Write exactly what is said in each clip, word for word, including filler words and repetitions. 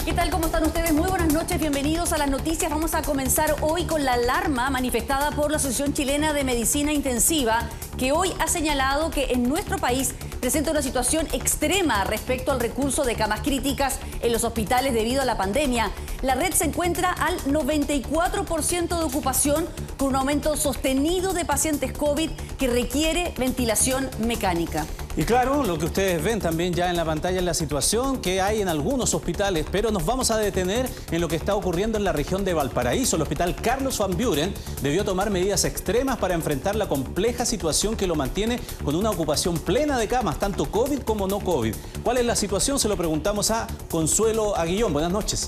¿Qué tal? ¿Cómo están ustedes? Muy buenas noches, bienvenidos a las noticias. Vamos a comenzar hoy con la alarma manifestada por la Asociación Chilena de Medicina Intensiva, que hoy ha señalado que en nuestro país presenta una situación extrema respecto al recurso de camas críticas en los hospitales debido a la pandemia. La red se encuentra al noventa y cuatro por ciento de ocupación, con un aumento sostenido de pacientes COVID que requiere ventilación mecánica. Y claro, lo que ustedes ven también ya en la pantalla es la situación que hay en algunos hospitales, pero nos vamos a detener en lo que está ocurriendo en la región de Valparaíso. El hospital Carlos Van Buren debió tomar medidas extremas para enfrentar la compleja situación que lo mantiene con una ocupación plena de camas, tanto COVID como no COVID. ¿Cuál es la situación? Se lo preguntamos a Consuelo Aguillón. Buenas noches.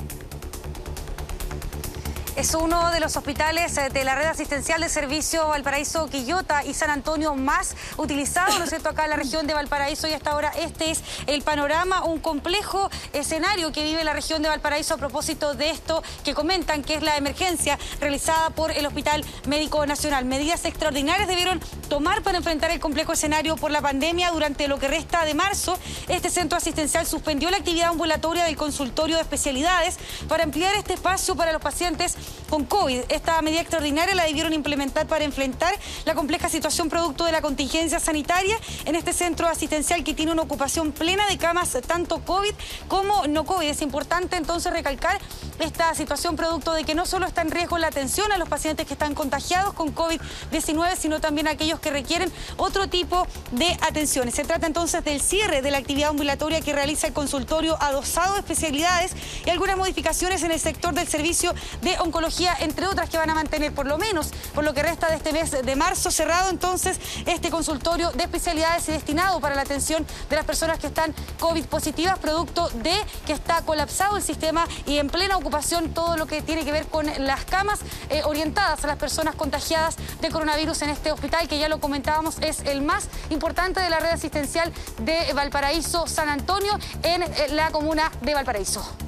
Es uno de los hospitales de la red asistencial de servicio Valparaíso, Quillota y San Antonio más utilizado, ¿no es cierto?, acá en la región de Valparaíso, y hasta ahora este es el panorama, un complejo escenario que vive la región de Valparaíso a propósito de esto que comentan que es la emergencia realizada por el Hospital Médico Nacional. Medidas extraordinarias debieron tomar para enfrentar el complejo escenario por la pandemia. Durante lo que resta de marzo, este centro asistencial suspendió la actividad ambulatoria del consultorio de especialidades para ampliar este espacio para los pacientes con COVID. Esta medida extraordinaria la debieron implementar para enfrentar la compleja situación producto de la contingencia sanitaria en este centro asistencial que tiene una ocupación plena de camas, tanto COVID como no COVID. Es importante entonces recalcar esta situación producto de que no solo está en riesgo la atención a los pacientes que están contagiados con COVID diecinueve, sino también a aquellos que requieren otro tipo de atenciones. Se trata entonces del cierre de la actividad ambulatoria que realiza el consultorio adosado de especialidades y algunas modificaciones en el sector del servicio de oncología, entre otras que van a mantener por lo menos por lo que resta de este mes de marzo cerrado entonces este consultorio de especialidades y destinado para la atención de las personas que están COVID positivas, producto de que está colapsado el sistema y en plena ocupación todo lo que tiene que ver con las camas eh, orientadas a las personas contagiadas de coronavirus en este hospital, que ya lo comentábamos es el más importante de la red asistencial de Valparaíso San Antonio en eh, la comuna de Valparaíso.